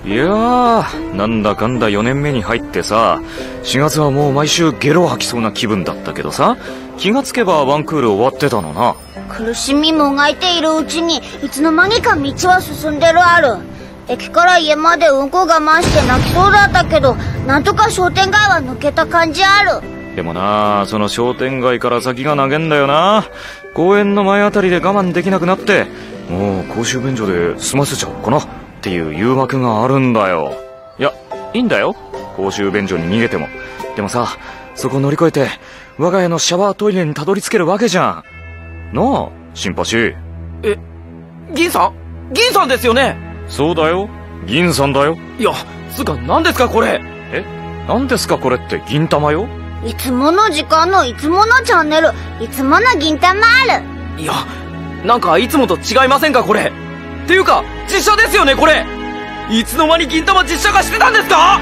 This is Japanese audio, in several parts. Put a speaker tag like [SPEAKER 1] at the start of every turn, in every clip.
[SPEAKER 1] いやー、なんだかんだ4年目に入ってさ、4月はもう毎週ゲロ吐きそうな気分だったけどさ、気がつけばワンクール終わってたのな。
[SPEAKER 2] 苦しみもがいているうちにいつの間にか道は進んでるある。駅から家までうんこ我慢して泣きそうだったけど、なんとか商店街は抜けた感じある。
[SPEAKER 1] でもな、その商店街から先が投げんだよな。公園の前あたりで我慢できなくなって、もう公衆便所で済ませちゃおうかなっていう誘惑があるんだよ。いや、いいんだよ、公衆便所に逃げても。でもさ、そこ乗り越えて我が家のシャワートイレにたどり着けるわけじゃん。なあ、シンパシー。
[SPEAKER 3] 銀さんですよね。
[SPEAKER 1] そうだよ、銀さんだよ。
[SPEAKER 3] いや、つか何ですかこれ。
[SPEAKER 1] 何ですかこれって銀玉よ。
[SPEAKER 2] いつもの時間のいつものチャンネル、いつもの銀玉ある。
[SPEAKER 3] いや、なんかいつもと違いませんかこれ。っていうか実写ですよねこれ。いつの間に銀玉実写化してたんですか。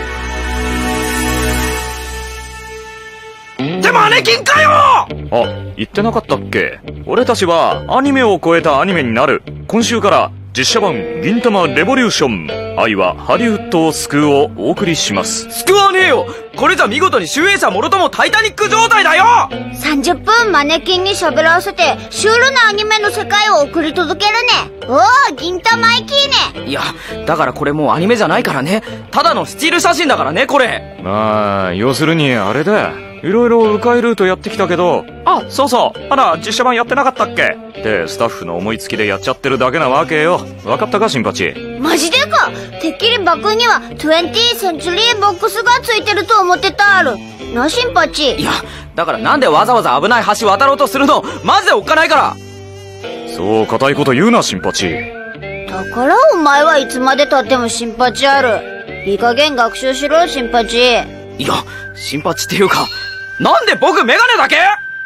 [SPEAKER 3] ってマネキンかよ。
[SPEAKER 1] あ、言ってなかったっけ。俺たちはアニメを超えたアニメになる。今週から実写版銀玉レボリューション、愛はハリウッドを救うをお送りします。
[SPEAKER 3] 救わねえよ。これじゃ見事に集英社もろともタイタニック状態だよ。
[SPEAKER 2] 30分マネキンに喋らせてシュールなアニメの世界を送り届けるね。おお、銀玉いきね。
[SPEAKER 3] いや、だからこれもうアニメじゃないからね。ただのスチール写真だからねこれ。
[SPEAKER 1] まあ要するにあれだ。いろいろ迂回ルートやってきたけど、あ、そうそう、まだ実写版やってなかったっけってスタッフの思いつきでやっちゃってるだけなわけよ。わかったかシンパチ。
[SPEAKER 2] マジでか。てっきりバッグには20センチュリーボックスがついてると思ってたあるな、シンパチ。
[SPEAKER 3] いや、だからなんでわざわざ危ない橋渡ろうとするの。マジでおっかないから。
[SPEAKER 1] そう固いこと言うなシンパチ。
[SPEAKER 2] だからお前はいつまでたってもシンパチある。いい加減学習しろシンパチ。
[SPEAKER 3] いや、シンパチっていうか、なんで僕メガネだけ。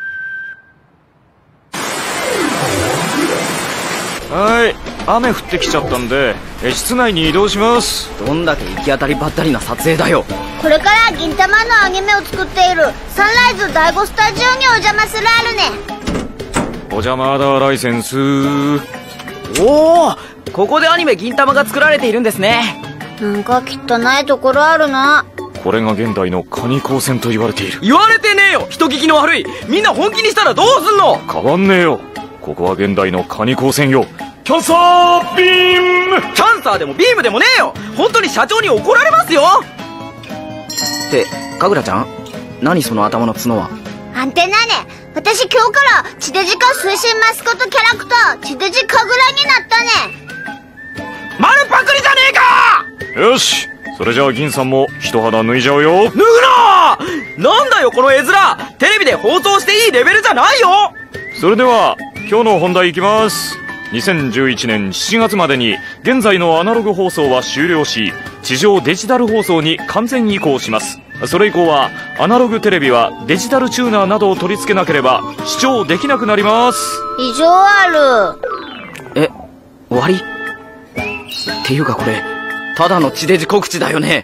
[SPEAKER 1] はい、雨降ってきちゃったんで室内に移動します。
[SPEAKER 3] どんだけ行き当たりばったりな撮影だよ。
[SPEAKER 2] これから銀玉のアニメを作っているサンライズ第5スタジオにお邪魔するあるね。
[SPEAKER 1] お邪魔だライセンス。
[SPEAKER 3] おお、ここでアニメ銀玉が作られているんですね。
[SPEAKER 2] なんか汚いところあるな。
[SPEAKER 1] これが現代のカニ光線と言われている。
[SPEAKER 3] 言われてねえよ、人聞きの悪い。みんな本気にしたらどうすんの。
[SPEAKER 1] 変わんねえよ、ここは現代のカニ光線よ。キャンサービーム。
[SPEAKER 3] キャンサーでもビームでもねえよ。本当に社長に怒られますよ。ってかぐらちゃん、何その頭の角は。
[SPEAKER 2] アンテナね。私今日から地デジ化推進マスコットキャラクター地デジかぐらになったね。
[SPEAKER 3] 丸パクリじゃねえか。
[SPEAKER 1] よし、それじゃあ銀さんも一肌脱いじゃうよ。
[SPEAKER 3] 脱ぐな。なんだよこの絵面。テレビで放送していいレベルじゃないよ。
[SPEAKER 1] それでは今日の本題いきます。2011年7月までに現在のアナログ放送は終了し、地上デジタル放送に完全移行します。それ以降はアナログテレビはデジタルチューナーなどを取り付けなければ視聴できなくなります。
[SPEAKER 2] 異常ある。
[SPEAKER 3] 終わりっていうかこれただの地デジ告知だよね。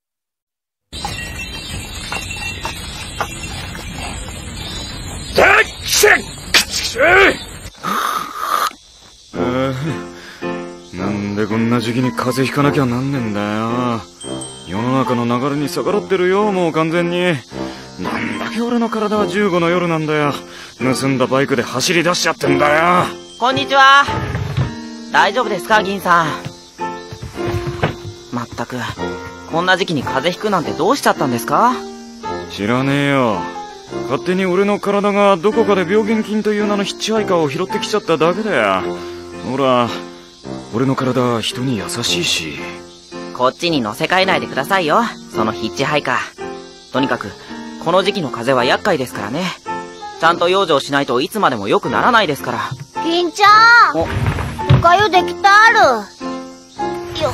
[SPEAKER 1] なんでこんな時期に風邪ひかなきゃなんねんだよ。世の中の流れに逆らってるよ、もう完全に。なんだけ俺の体は15の夜なんだよ。盗んだバイクで走り出しちゃってんだよ。
[SPEAKER 3] こんにちは。大丈夫ですか銀さん。まったくこんな時期に風邪ひくなんてどうしちゃったんですか。
[SPEAKER 1] 知らねえよ。勝手に俺の体がどこかで病原菌という名のヒッチハイカーを拾ってきちゃっただけだよ。ほら、俺の体人に優しいし。
[SPEAKER 4] こっちに乗せ替えないでくださいよ、そのヒッチハイカー。とにかくこの時期の風邪は厄介ですからね。ちゃんと養生しないといつまでも良くならないですから。
[SPEAKER 2] 銀ちゃん、おかゆできたあるよ。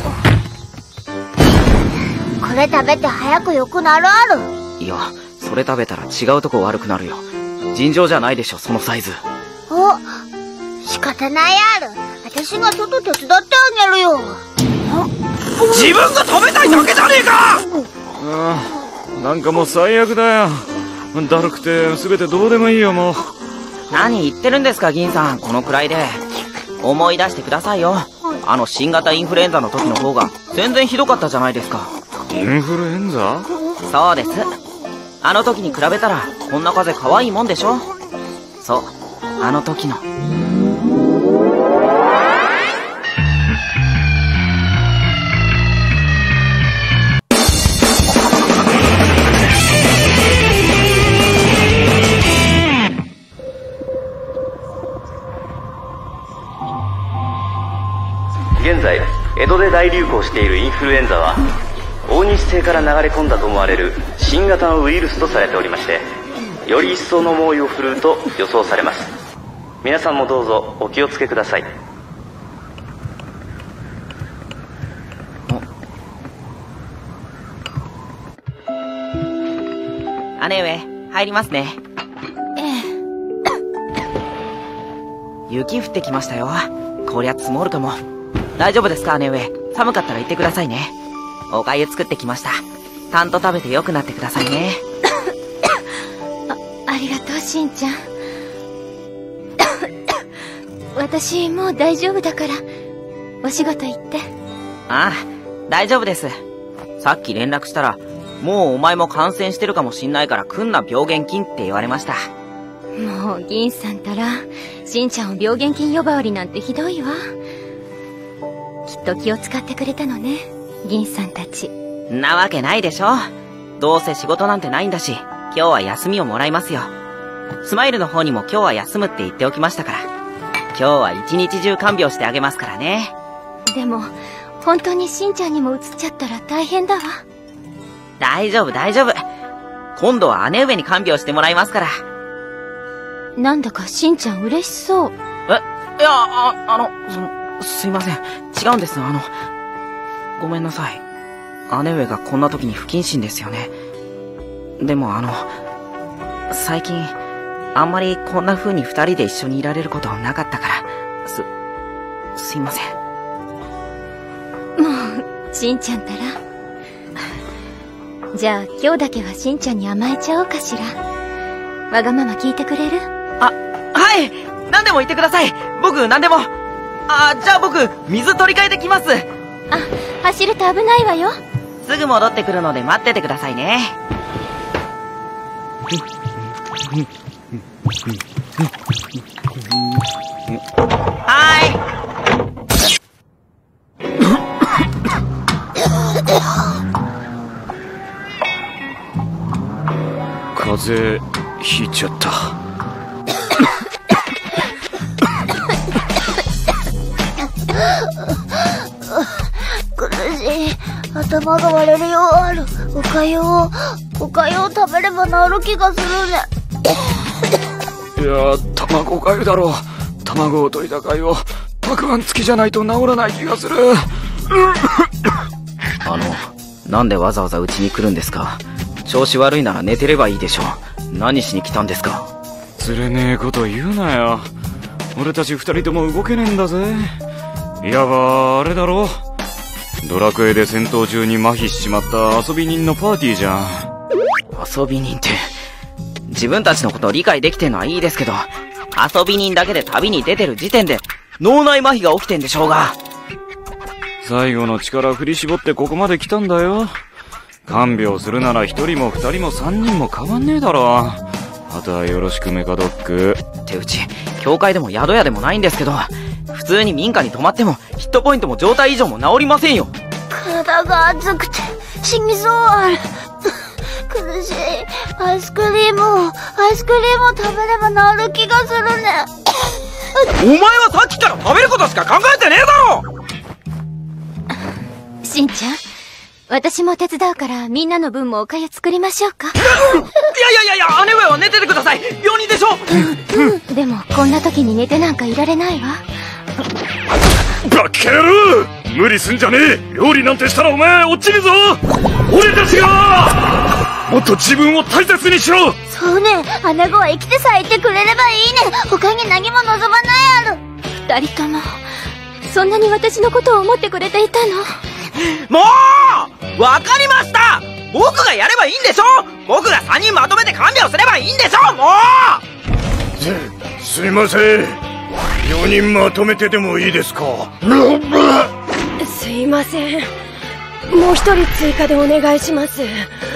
[SPEAKER 2] これ食べて早く良くなるある。
[SPEAKER 4] いや、それ食べたら違うとこ悪くなるよ。尋常じゃないでしょそのサイズ。
[SPEAKER 2] お、仕方ないある。私が外手伝ってあげるよ。
[SPEAKER 3] 自分が食べたいだけじゃねえか。
[SPEAKER 1] なんかもう最悪だよ。だるくて全てどうでもいいよもう。
[SPEAKER 4] 何言ってるんですか銀さん、このくらいで。思い出してくださいよ。 新型インフルエンザの時の方が全然ひどかったじゃないですか。
[SPEAKER 1] インフルエンザ？
[SPEAKER 4] そうです。あの時に比べたらこんな風邪可愛いもんでしょ。そう、あの時の。
[SPEAKER 5] 現在江戸で大流行しているインフルエンザは大西星から流れ込んだと思われる新型のウイルスとされておりまして、より一層の猛威を振るうと予想されます。皆さんもどうぞお気をつけください。
[SPEAKER 4] 姉上、入りますね。雪降ってきましたよ。こりゃ積もるかも。大丈夫ですか姉上。寒かったら言ってくださいね。お粥作ってきました。ちゃんと食べて良くなってくださいね。
[SPEAKER 6] ありがとう、しんちゃん。私もう大丈夫だから、お仕事行って。
[SPEAKER 4] ああ、大丈夫です。さっき連絡したら、もうお前も感染してるかもしんないから来んな病原菌って言われました。
[SPEAKER 6] もう銀さんたら、しんちゃんを病原菌呼ばわりなんてひどいわ。きっと気を使ってくれたのね、銀さんたち。
[SPEAKER 4] なわけないでしょ。どうせ仕事なんてないんだし、今日は休みをもらいますよ。スマイルの方にも今日は休むって言っておきましたから。今日は一日中看病してあげますからね。
[SPEAKER 6] でも、本当にしんちゃんにも移っちゃったら大変だわ。
[SPEAKER 4] 大丈夫大丈夫。今度は姉上に看病してもらいますから。
[SPEAKER 6] なんだかしんちゃん嬉しそう。
[SPEAKER 4] いや、すいません。違うんです。ごめんなさい。姉上がこんな時に不謹慎ですよね。でも最近、あんまりこんな風に二人で一緒にいられることなかったから、すいません。
[SPEAKER 6] もう、しんちゃんたら。じゃあ今日だけはしんちゃんに甘えちゃおうかしら。わがまま聞いてくれる？
[SPEAKER 4] はい！何でも言ってください。僕何でも。じゃあ僕、水取り替えてきます。
[SPEAKER 6] 走ると危ないわよ。
[SPEAKER 4] すぐ戻ってくるので待っててくださいね。
[SPEAKER 1] 風邪ひいちゃった。
[SPEAKER 2] 苦しい。頭が割れるようある。おかゆを食べれば治る気がするね。
[SPEAKER 1] いや、卵がゆだろう。卵を溶いた粥をたくあん付きじゃないと治らない気がする。
[SPEAKER 3] なんでわざわざうちに来るんですか？調子悪いなら寝てればいいでしょ。何しに来たんですか？
[SPEAKER 1] つれねえこと言うなよ。俺たち二人とも動けねえんだぜ。いわばあれだろ。ドラクエで戦闘中に麻痺しちまった遊び人のパーティーじゃん。
[SPEAKER 4] 遊び人って、自分たちのことを理解できてんのはいいですけど、遊び人だけで旅に出てる時点で脳内麻痺が起きてんでしょうが。
[SPEAKER 1] 最後の力振り絞ってここまで来たんだよ。看病するなら一人も二人も三人も変わんねえだろ。あとはよろしくメカドッグ。
[SPEAKER 4] ってうち、教会でも宿屋でもないんですけど、普通に民家に泊まってもヒットポイントも状態異常も治りませんよ。
[SPEAKER 2] 体が熱くて死にそうある。苦しい。アイスクリームを食べれば治る気がするね。
[SPEAKER 3] お前はさっきから食べることしか考えてねえだろ。
[SPEAKER 6] しんちゃん、私も手伝うからみんなの分もおかゆ作りましょうか。
[SPEAKER 3] いや、姉上は寝ててください。病人でしょ。
[SPEAKER 6] でもこんな時に寝てなんかいられないわ。
[SPEAKER 1] バッケルー、無理すんじゃねえ。料理なんてしたらお前落ちるぞ。俺たちがもっと自分を大切にしろ。
[SPEAKER 2] そうね、姉子は生きてさえいてくれればいいね。他に何も望まないある。
[SPEAKER 6] 二人ともそんなに私のことを思ってくれていたの？
[SPEAKER 3] もうわかりました。僕がやればいいんでしょ。僕が3人まとめて看病すればいいんでしょ。もう
[SPEAKER 1] すいません。
[SPEAKER 7] 4人まとめてでもいいですか？
[SPEAKER 8] すいません。もう一人追加でお願いします。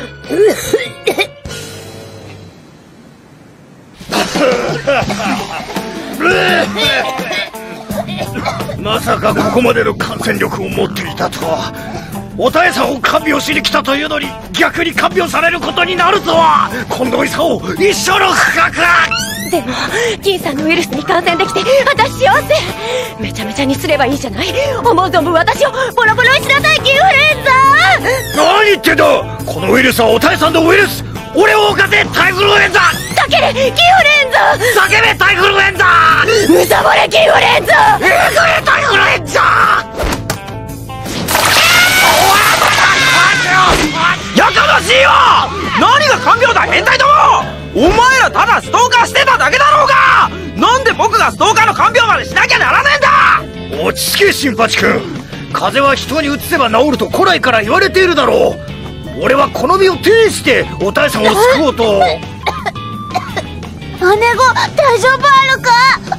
[SPEAKER 7] まさかここまでの感染力を持っていたとは。おたえさんを看病しに来たというのに逆に看病されることになるとは。近藤勲一生の不覚。
[SPEAKER 8] でも銀さんのウイルスに感染できて私幸せ。めちゃめちゃにすればいいじゃない。思う存分私をボロボロにしなさい、キンフルエンザ。
[SPEAKER 7] 何言ってんだ。このウイルスはおたえさんのウイルス。俺を犯せタイフルエンザ。
[SPEAKER 8] 叫べキンフルエンザ。
[SPEAKER 7] 叫べタイフルエンザ。
[SPEAKER 8] むさぼれキンフルエンザ。
[SPEAKER 7] えぐれタイフルエンザ。
[SPEAKER 3] やかましいわ。何が看病だ変態ども。お前らただストーカーしてただけだろうが。なんで僕がストーカーの看病までしなきゃならねえんだ。
[SPEAKER 7] 落ち着け新八君。風邪は人にうつせば治ると古来から言われているだろう。俺はこの身を挺しておたえさんを救おうと。
[SPEAKER 2] 姉子大丈夫あるか？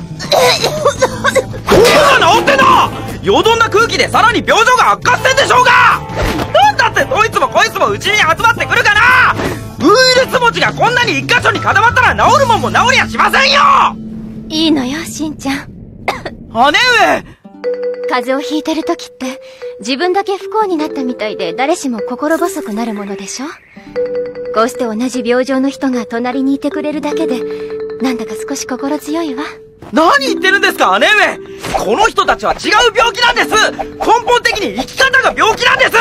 [SPEAKER 3] 声が治ってんだ。よどんな空気でさらに病状が悪化してんでしょうが。なんだってどいつもこいつもうちに集まってくるかな。ウイルス持ちがこんなに一箇所に固まったら治るもんも治りやしませんよ。
[SPEAKER 6] いいのよ、しんちゃん。
[SPEAKER 3] 姉上。
[SPEAKER 6] 風邪をひいてる時って自分だけ不幸になったみたいで誰しも心細くなるものでしょ。こうして同じ病状の人が隣にいてくれるだけでなんだか少し心強いわ。
[SPEAKER 3] 何言ってるんですか姉上。この人たちは違う病気なんです。根本的に生き方が病気なんです。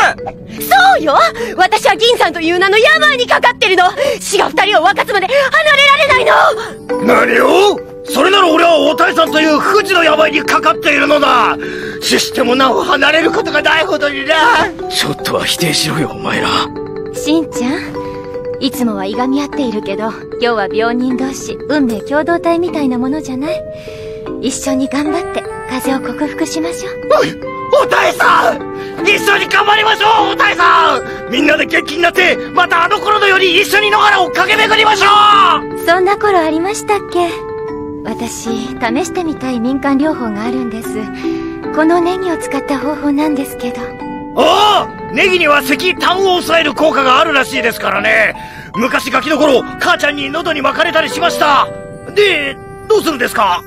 [SPEAKER 8] そうよ。私は銀さんという名の病にかかってるの。死が二人を分かつまで離れられないの。
[SPEAKER 7] 何を。それなら俺はおたえさんという不治の病にかかっているのだ。死してもなお離れることがないほどにな。
[SPEAKER 3] ちょっとは否定しろよお前ら。
[SPEAKER 6] しんちゃん、いつもはいがみ合っているけど今日は病人同士運命共同体みたいなものじゃない。一緒に頑張って風邪を克服しましょう。
[SPEAKER 7] おたえさん一緒に頑張りましょう。おたえさんみんなで元気になってまたあの頃のように一緒に野原を駆け巡りましょう。
[SPEAKER 6] そんな頃ありましたっけ。私試してみたい民間療法があるんです。このネギを使った方法なんですけど。
[SPEAKER 7] おお、ネギには咳痰を抑える効果があるらしいですからね。昔ガキの頃母ちゃんに喉に巻かれたりしました。でどうするんですか。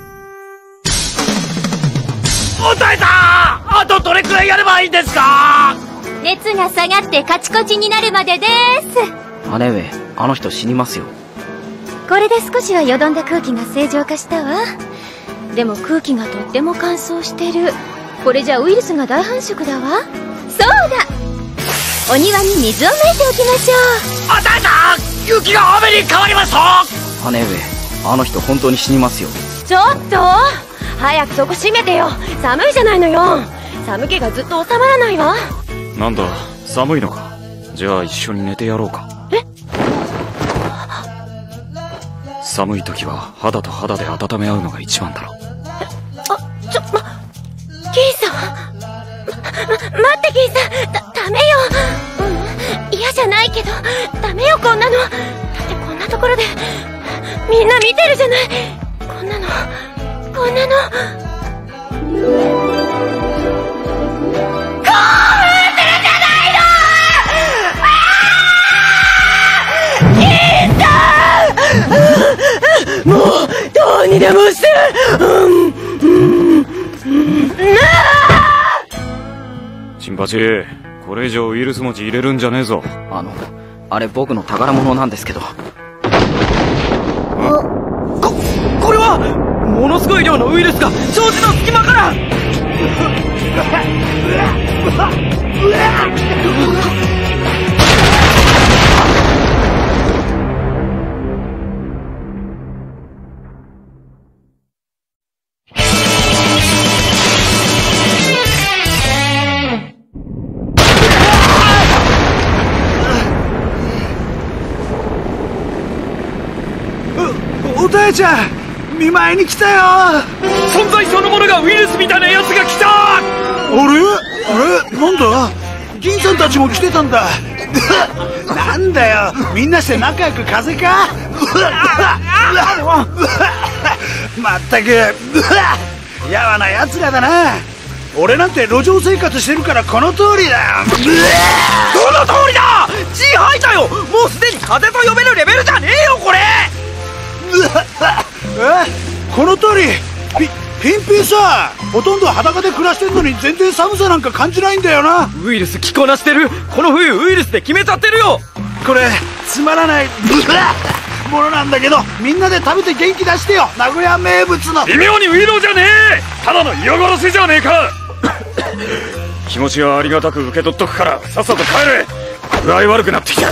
[SPEAKER 7] おたえさんあとどれくらいやればいいんですか。
[SPEAKER 6] 熱が下がってカチコチになるまでです。
[SPEAKER 4] 姉上、あの人死にますよ。
[SPEAKER 6] これで少しはよどんだ空気が正常化したわ。でも空気がとっても乾燥してる。これじゃウイルスが大繁殖だわ。そうだ、お庭に水をまいておきましょう。
[SPEAKER 7] おたえさん雪が雨に変わりました。
[SPEAKER 4] 姉上、あの人本当に死にますよ。
[SPEAKER 8] ちょっと早くそこ閉めてよ。寒いじゃないのよ。寒気がずっと収まらないわ。
[SPEAKER 1] なんだ寒いのか。じゃあ一緒に寝てやろうか。寒い時は肌と肌で温め合うのが一番だろう。
[SPEAKER 8] 銀さん待って銀さん、ダメよ。嫌じゃないけどダメよこんなの。だってこんなところでみんな見てるじゃない。こんなのもうどうにでもして。
[SPEAKER 1] 新八、これ以上ウイルス持ち入れるんじゃねえぞ。
[SPEAKER 4] あれ僕の宝物なんですけど。
[SPEAKER 3] これはものすごい量のウイルスが障子の隙間から。
[SPEAKER 9] おたえちゃん見舞いに来たよ。
[SPEAKER 3] 存在そのものがウイルスみたいなやつが来た。
[SPEAKER 9] あれなんだ。銀さんたちも来てたんだ。なんだよみんなして仲良く風邪か。まったくやわな奴らだな。俺なんて路上生活してるからこの通りだよ。
[SPEAKER 3] どの通りだ。血吐いたよ。もうすでに風と呼べるレベルじゃねえよこれ。
[SPEAKER 9] この通りピンピンさ、ほとんど裸で暮らしてんのに全然寒さなんか感じないんだよな。
[SPEAKER 3] ウイルス着こなしてる。この冬ウイルスで決めちゃってるよ。
[SPEAKER 9] これつまらないものなんだけど、みんなで食べて元気出してよ。名古屋名物の。
[SPEAKER 1] 微妙にウイロじゃねえ。ただの嫌がらせじゃねえか。気持ちはありがたく受け取っとくからさっさと帰れ。具合悪くなってきた。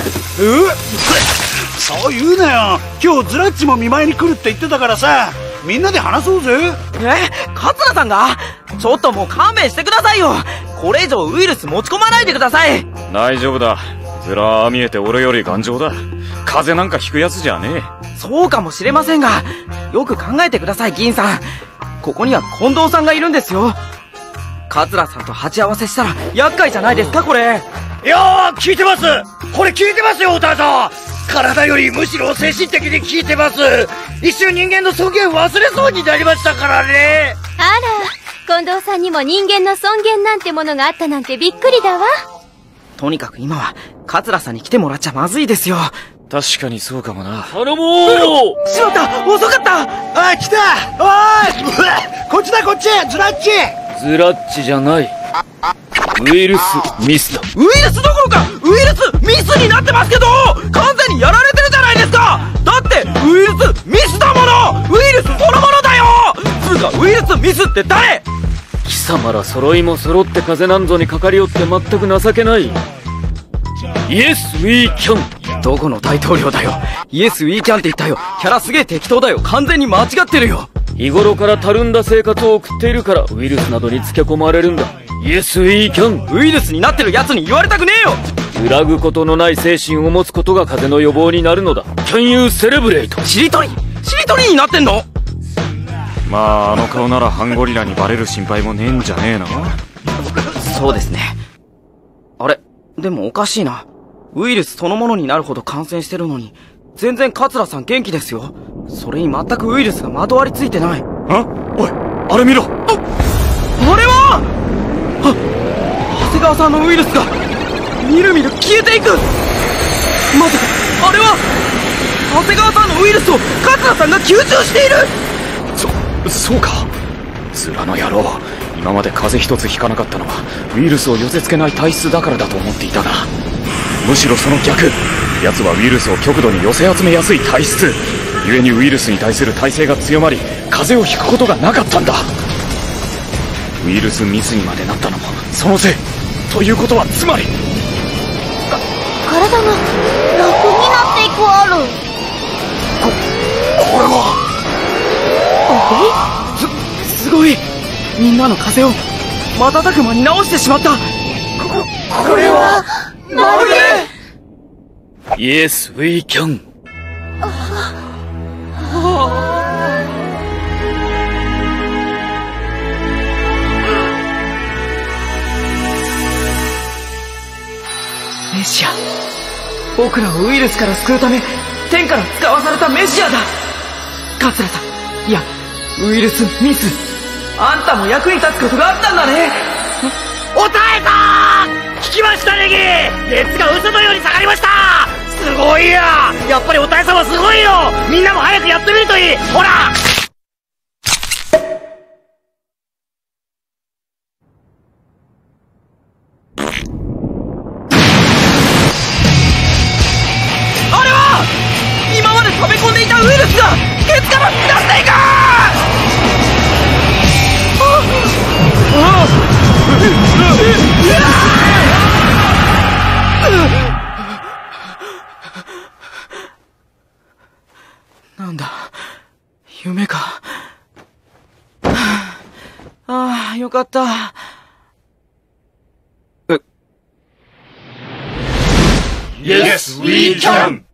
[SPEAKER 9] そう言うなよ。今日ズラッチも見舞いに来るって言ってたからさ、みんなで話そうぜ。
[SPEAKER 3] 桂さんが？ちょっともう勘弁してくださいよ。これ以上ウイルス持ち込まないでください。
[SPEAKER 1] 大丈夫だ。ずらー見えて俺より頑丈だ。風邪なんかひくやつじゃねえ。
[SPEAKER 3] そうかもしれませんが、よく考えてください銀さん。ここには近藤さんがいるんですよ。桂さんと鉢合わせしたら厄介じゃないですかこれ。
[SPEAKER 7] いやー、聞いてます。これ聞いてますよ、お父さん。体よりむしろ精神的に聞いてます。一瞬人間の尊厳忘れそうになりましたからね。
[SPEAKER 6] あら、近藤さんにも人間の尊厳なんてものがあったなんてびっくりだわ。
[SPEAKER 3] とにかく今は桂さんに来てもらっちゃまずいですよ。
[SPEAKER 1] 確かにそうかもな。
[SPEAKER 3] 頼もう。しまった、遅かった。
[SPEAKER 9] おい来た。おいこっちだこっち。ズラッチ。
[SPEAKER 1] ズラッチじゃない。ウイルスミスだ。
[SPEAKER 3] ウイルスどころかウイルスミスになってますけど、完全にやられてるじゃないですか。だってウイルスミスだもの。ウイルスそのものだよ。つうかウイルスミスって誰？
[SPEAKER 1] 貴様ら揃いも揃って風邪なんぞにかかりよって全く情けない。イエス・ウィー・キャン。
[SPEAKER 3] どこの大統領だよ。イエス・ウィー・キャンって言ったよ。キャラすげえ適当だよ。完全に間違ってるよ。
[SPEAKER 1] 日頃からたるんだ生活を送っているからウイルスなどにつけ込まれるんだ。イエス・ウィー・キャン。
[SPEAKER 3] ウイルスになってるやつに言われたくねえよ。
[SPEAKER 1] 揺らぐことのない精神を持つことが風邪の予防になるのだ。Can you celebrate？
[SPEAKER 3] しりとりになってんの？
[SPEAKER 1] まああの顔ならハンゴリラにバレる心配もねえんじゃねえな。
[SPEAKER 3] そうですね。あれでもおかしいな。ウイルスそのものになるほど感染してるのに全然桂さん元気ですよ。それに全くウイルスがまとわりついてない。
[SPEAKER 1] おいあれ見ろ。
[SPEAKER 3] あれは長谷川さんのウイルスがみるみる消えていく。まさかあれは長谷川さんのウイルスを桂さんが吸収している。
[SPEAKER 1] そうか。ズラの野郎、今まで風邪一つひかなかったのはウイルスを寄せ付けない体質だからだと思っていたが、むしろその逆。奴はウイルスを極度に寄せ集めやすい体質故にウイルスに対する耐性が強まり風邪をひくことがなかったんだ。ウイルスミスにまでなったのもそのせいということはつまり
[SPEAKER 2] 体が楽になっていくある。
[SPEAKER 9] これは
[SPEAKER 3] すごい。みんなの風邪を瞬く間に治してしまった。これはまるで
[SPEAKER 1] イエス・ウィー・キャン。
[SPEAKER 3] メシア、僕らをウイルスから救うため天から使わされたメシアだ。桂さん、いやウイルスミス、あんたも役に立つことがあったんだね。
[SPEAKER 7] おたえさん聞きましたネギ。熱が嘘のように下がりました。すごいや。やっぱりおたえさんはすごいよ。みんなも早くやってみるといい。ほら
[SPEAKER 3] あれは今まで溜め込んでいたウイルスがケツから噴き出していく。なんだ夢か。ああよかった。
[SPEAKER 1] Yes, we can!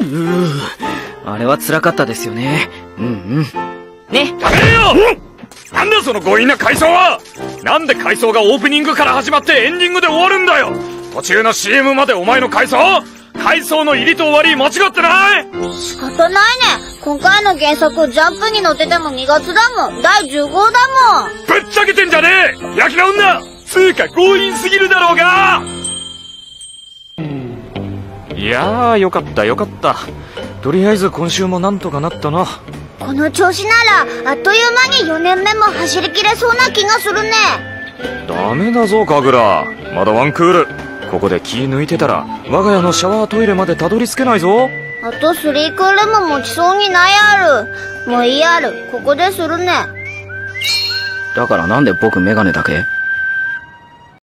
[SPEAKER 3] あれは辛かったですよね。うんうん。ね。
[SPEAKER 1] なんだその強引な回想は。なんで回想がオープニングから始まってエンディングで終わるんだよ。途中の CM までお前の回想の入りと終わり間違ってない？
[SPEAKER 2] 仕方ないね。今回の原作ジャンプに載ってても2月だもん。第10号だもん。
[SPEAKER 1] ぶっちゃけてんじゃねえ焼きな女。つうか強引すぎるだろうが。いやーよかったよかった。とりあえず今週もなんとかなったな。
[SPEAKER 2] この調子ならあっという間に4年目も走りきれそうな気がするね。
[SPEAKER 1] ダメだぞ神楽、まだワンクール。ここで気抜いてたら我が家のシャワートイレまでたどり着けないぞ。
[SPEAKER 2] あと3クールも持ちそうにないある。もういいある。ここでするね。
[SPEAKER 4] だからなんで僕メガネだけ？